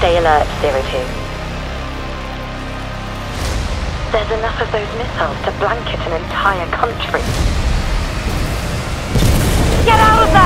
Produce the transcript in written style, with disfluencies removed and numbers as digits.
Stay alert, Zero Two. There's enough of those missiles to blanket an entire country. Get out of there!